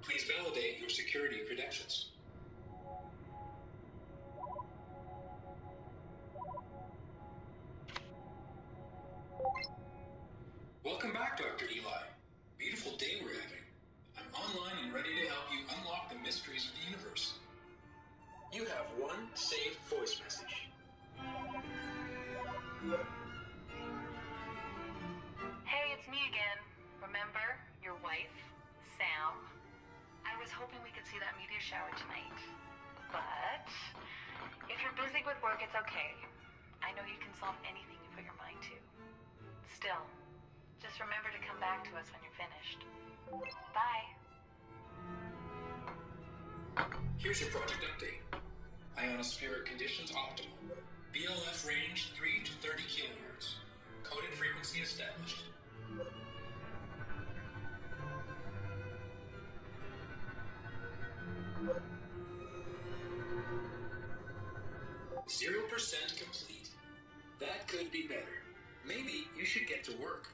Please validate your security credentials. Welcome back, Dr. Eli. Beautiful day we're having. I'm online and ready to help you unlock the mysteries of the universe. You have one saved voice message. Hey, it's me again. Remember, your wife, Sam? I was hoping we could see that meteor shower tonight. But if you're busy with work, it's okay. I know you can solve anything you put your mind to. Still, just remember to come back to us when you're finished. Bye. Here's your project update. Ionospheric conditions optimal. BLF range 3 to 30 kilohertz. Coded frequency established. 0% complete. That could be better. Maybe you should get to work.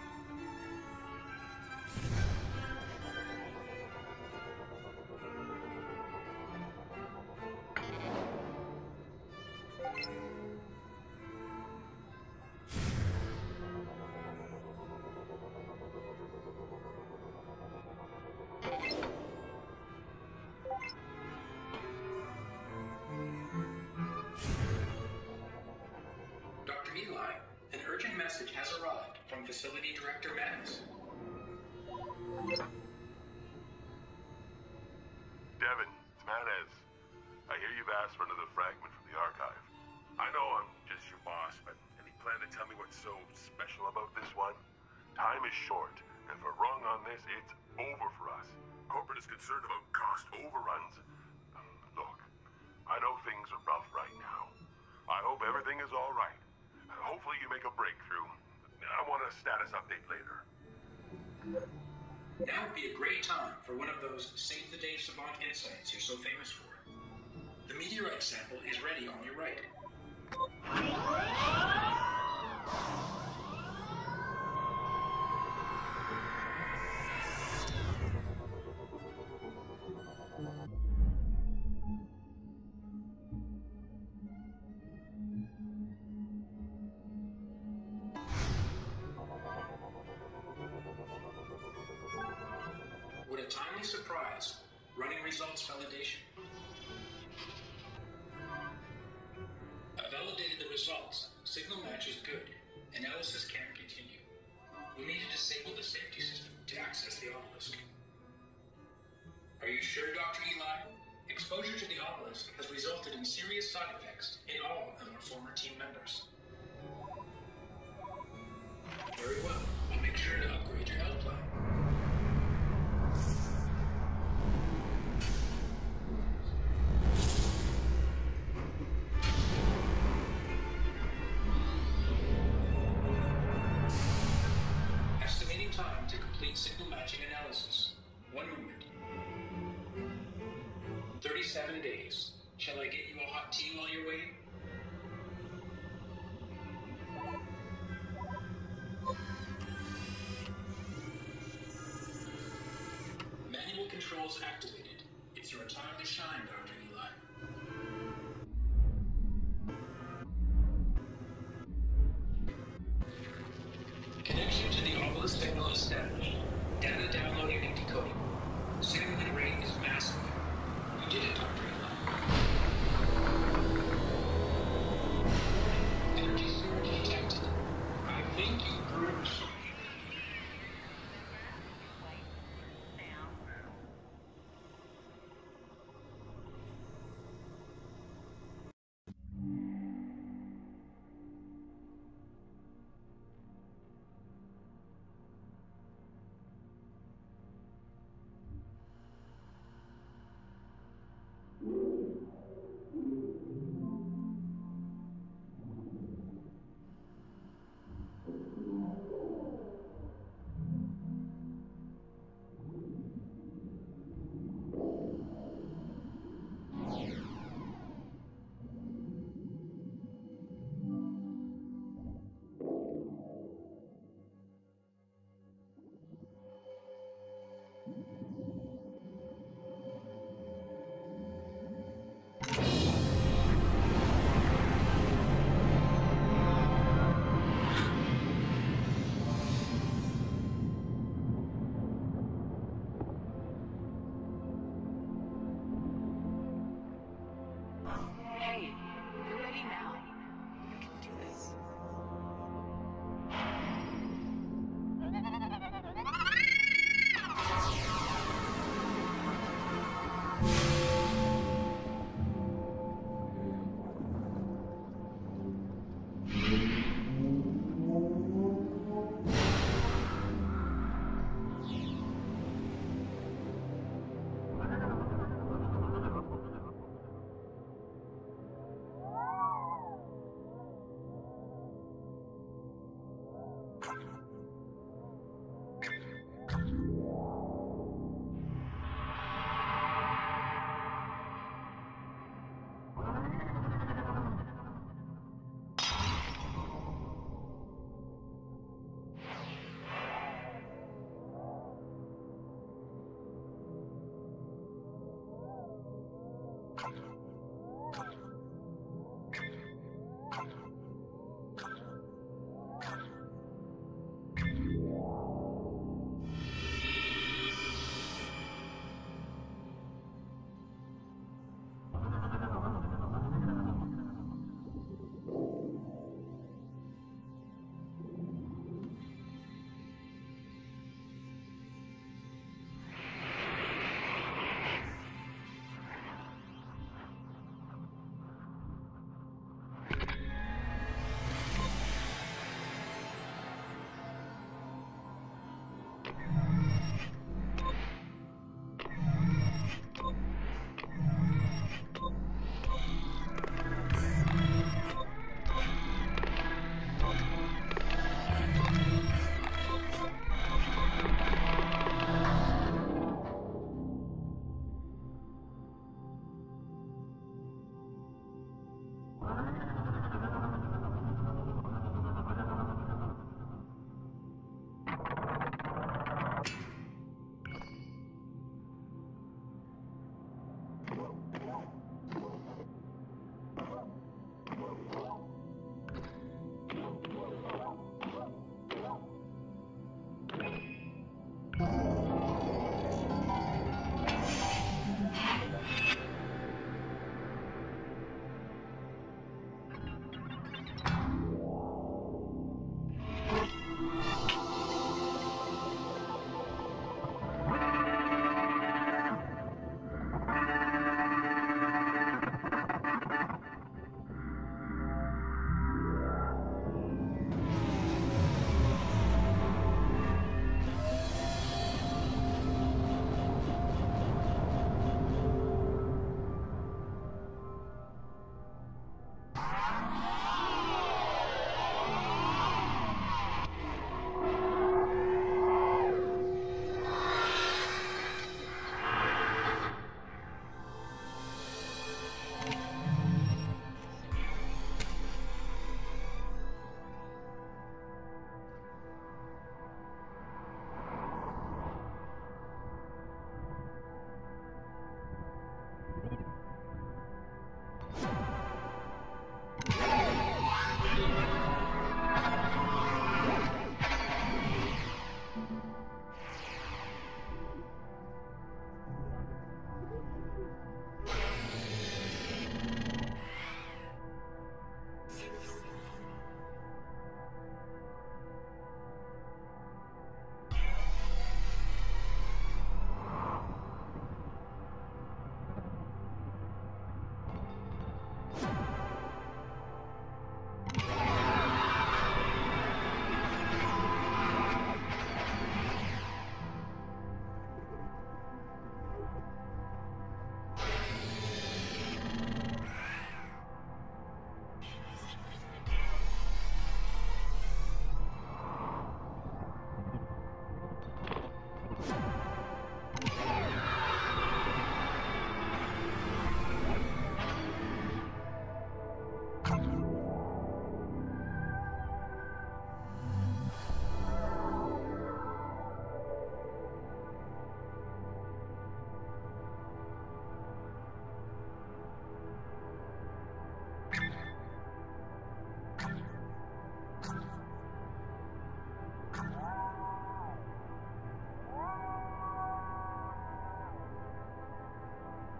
Dr. Eli, an urgent message has arrived from Facility Director Madness. Devin, it's Madness. I hear you've asked for another fragment from the archive. I know I'm just your boss, but any plan to tell me what's so special about this one? Time is short, and if we're wrong on this, it's over for us. Corporate is concerned about cost overruns. Look, I know things are rough right now. I hope everything is all right. Hopefully you make a breakthrough. I want a status update later. Now would be a great time for one of those save-the-day savant insights you're so famous for. The meteorite sample is ready on your right. What a timely surprise. Running results validation. I validated the results. Signal match is good. Analysis can continue. We need to disable the safety system to access the obelisk. Are you sure, Dr. Eli? Exposure to the obelisk has resulted in serious side effects in all of our former team members. Very well. I'll make sure to upgrade your health plan. Estimating time to complete signal matching analysis. 1 moment. 37 days. Shall I get you a hot tea while you're waiting? Manual controls activated. It's your time to shine, Dr. Eli. Connection to the obelisk signal established. Data downloading and decoding. Signaling rate is massive. You did it, Dr. Eli. Energy surge detected. I think you proved so.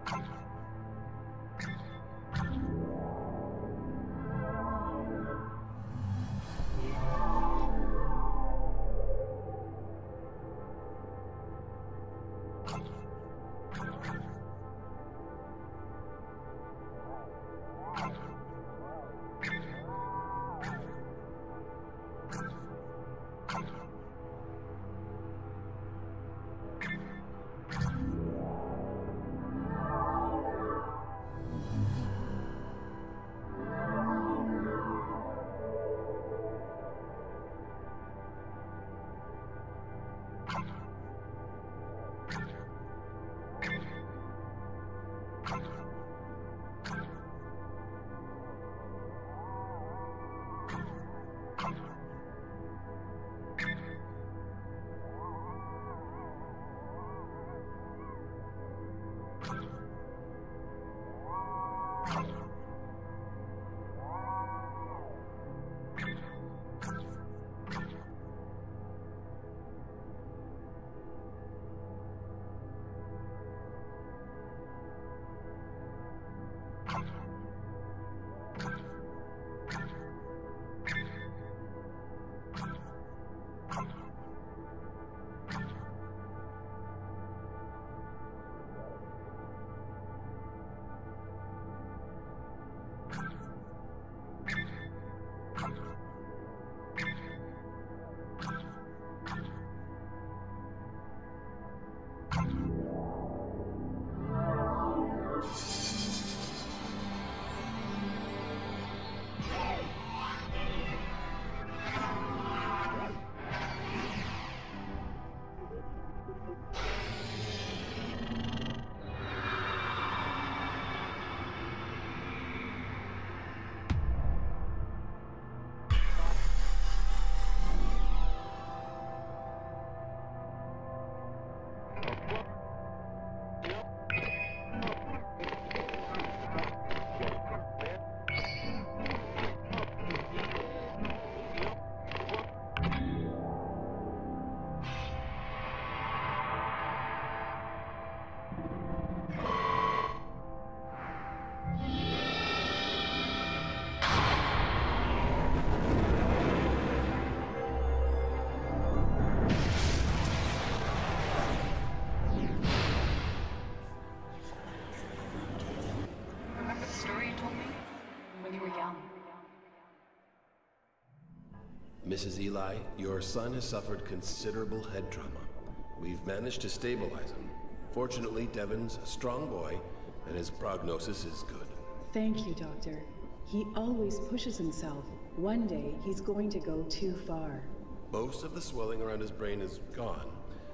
Mrs. Eli, your son has suffered considerable head trauma. We've managed to stabilize him. Fortunately, Devon's a strong boy, and his prognosis is good. Thank you, Doctor. He always pushes himself. One day, he's going to go too far. Most of the swelling around his brain is gone.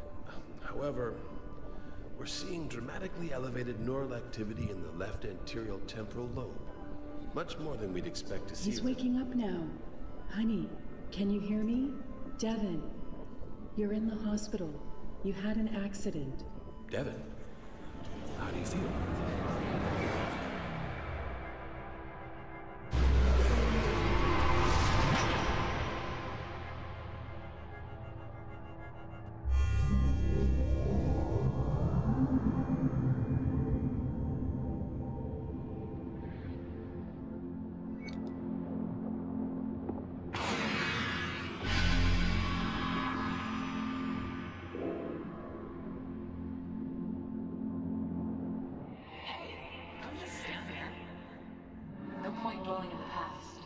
However, we're seeing dramatically elevated neural activity in the left anterior temporal lobe. Much more than we'd expect to see. He's waking up now. Honey, can you hear me? Devon, you're in the hospital. You had an accident. Devon, how do you feel? Dwelling in the past.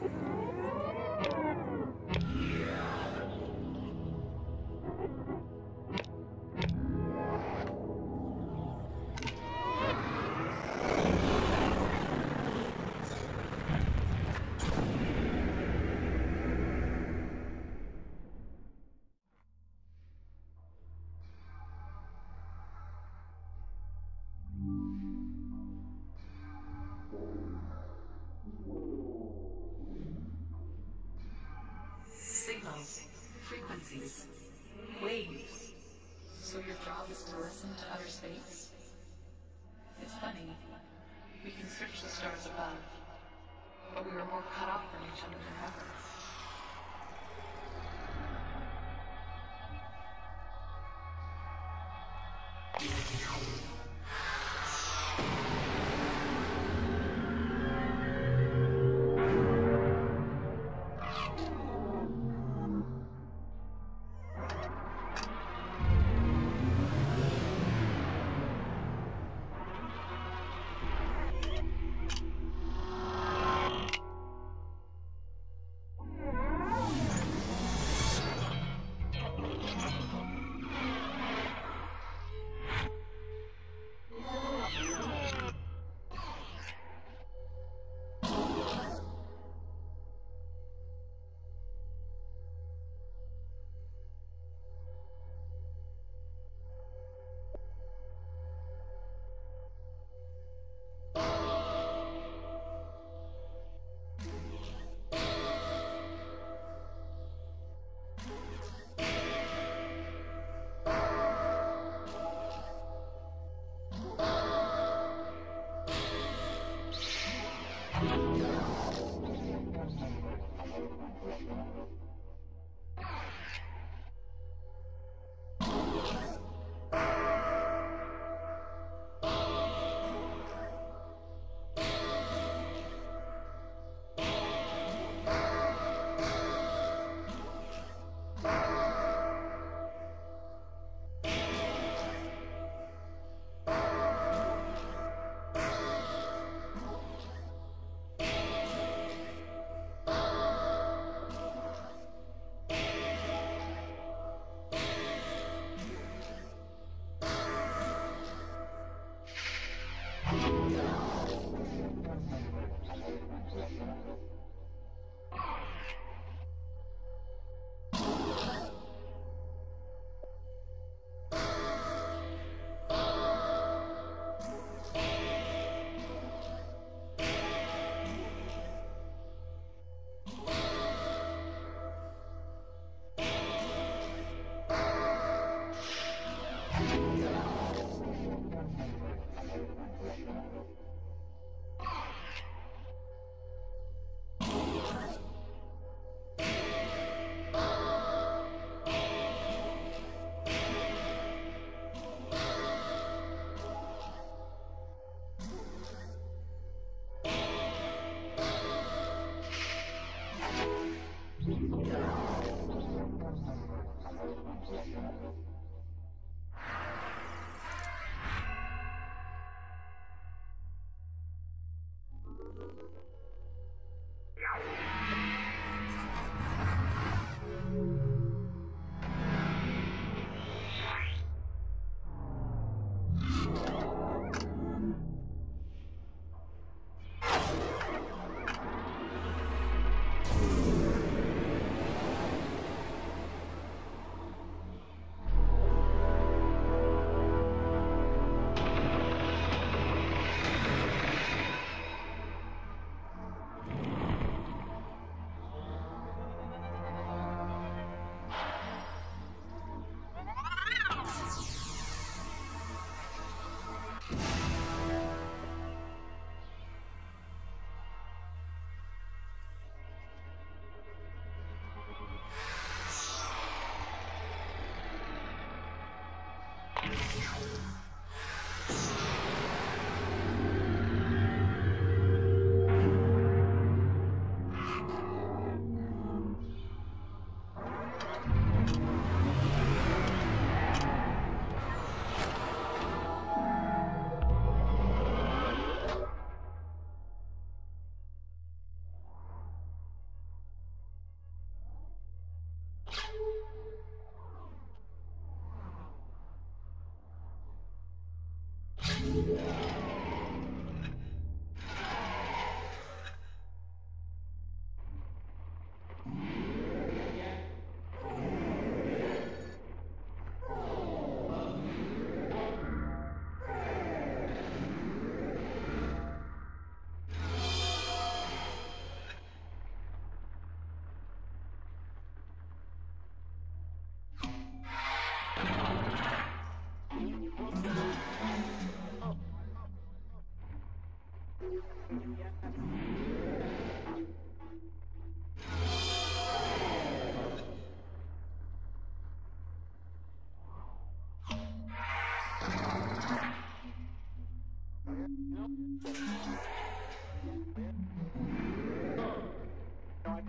Signals, frequencies, waves. So your job is to listen to outer space? It's funny. We can search the stars above, but we were more cut off from each other than ever.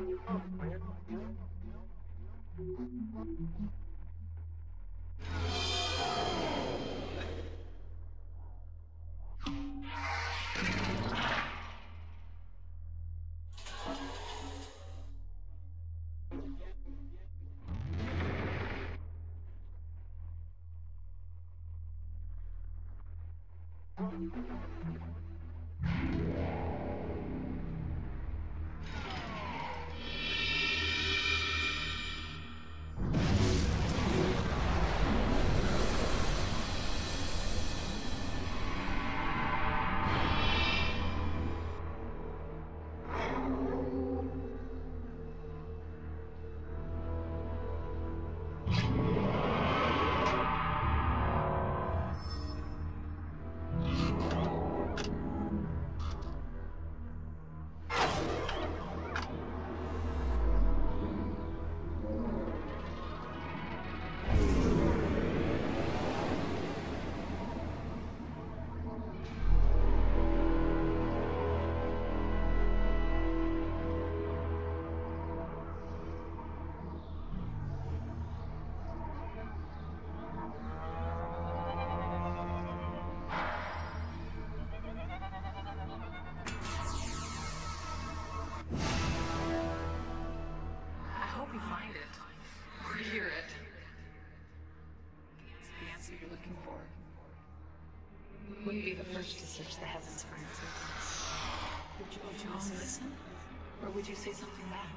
I hope you find it. Or hear it. The answer you're looking for. Wouldn't be the first to search the heavens for answers. Would you only listen? Or would you say something back?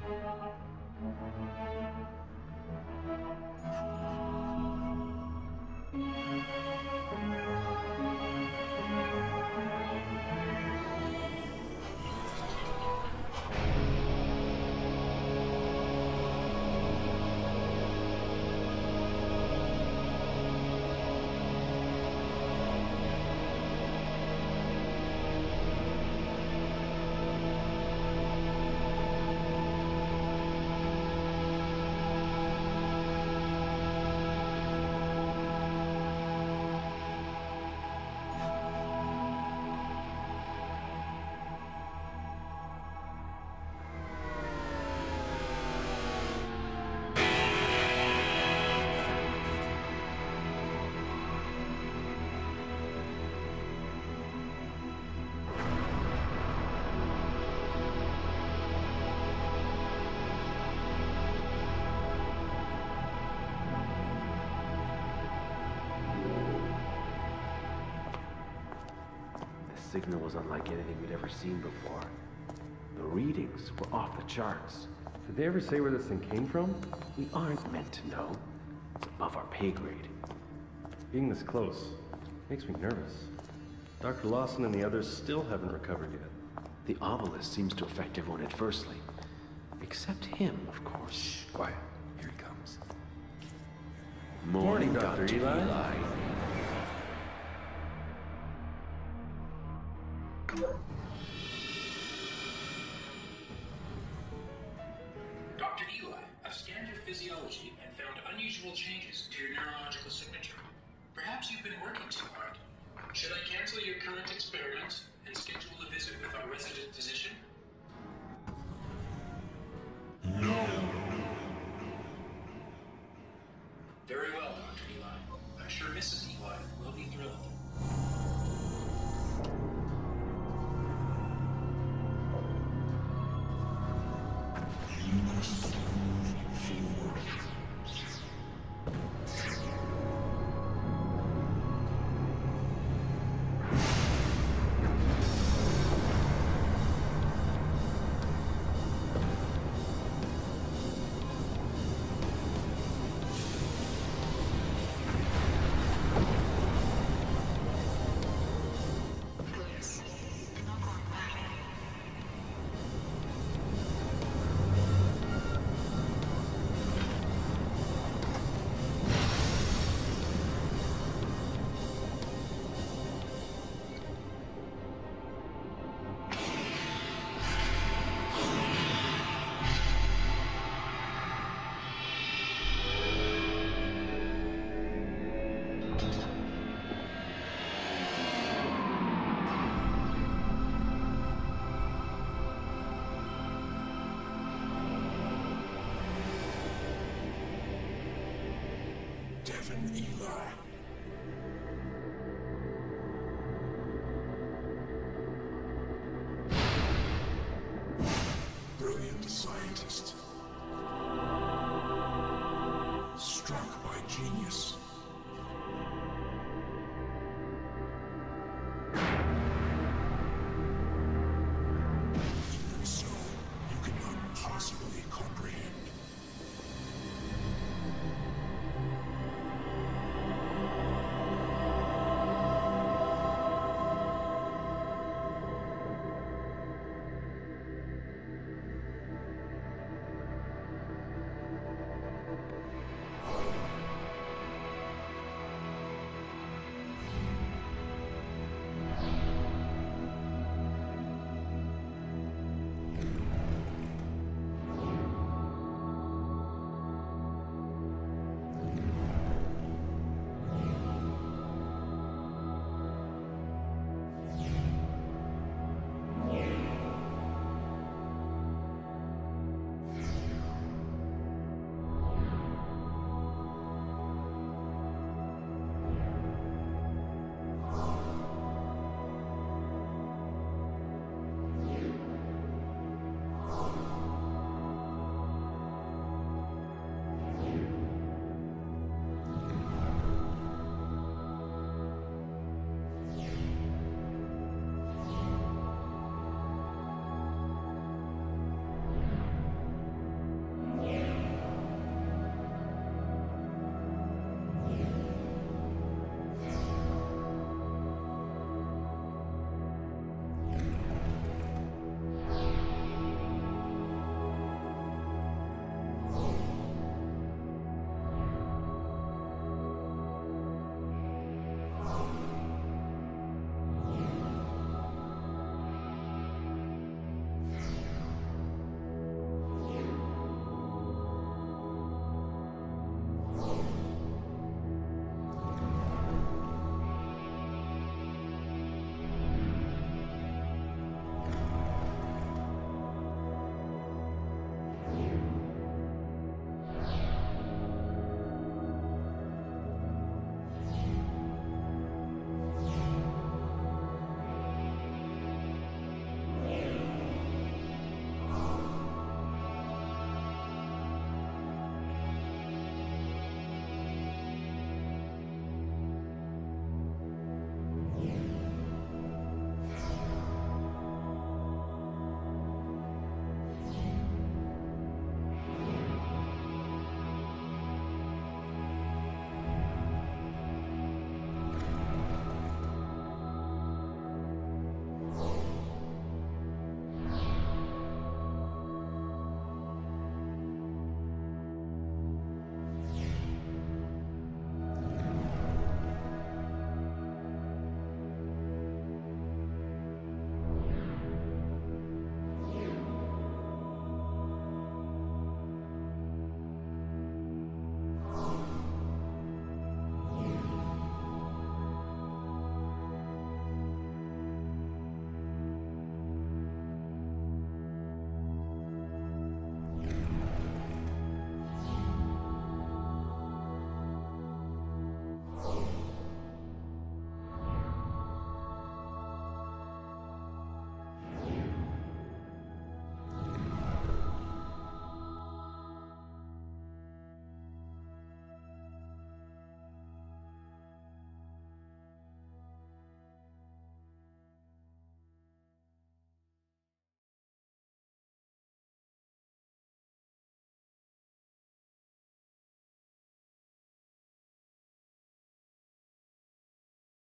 The signal was unlike anything we'd ever seen before. The readings were off the charts. Did they ever say where this thing came from? We aren't meant to know. It's above our pay grade. Being this close makes me nervous. Dr. Lawson and the others still haven't recovered yet. The obelisk seems to affect everyone adversely. Except him, of course. Shh, quiet. Here he comes. Morning, Dr. Eli. Dr. Eli, I've scanned your physiology and found unusual changes to your neurological signature. Perhaps you've been working too hard. Should I cancel your current experiments and schedule a visit with our resident physician? No. Very well, Dr. Eli. I'm sure Mrs. Eli will be thrilled. You must move forward. Please, no going back. Devin Eli. Brilliant scientist. Struck by genius.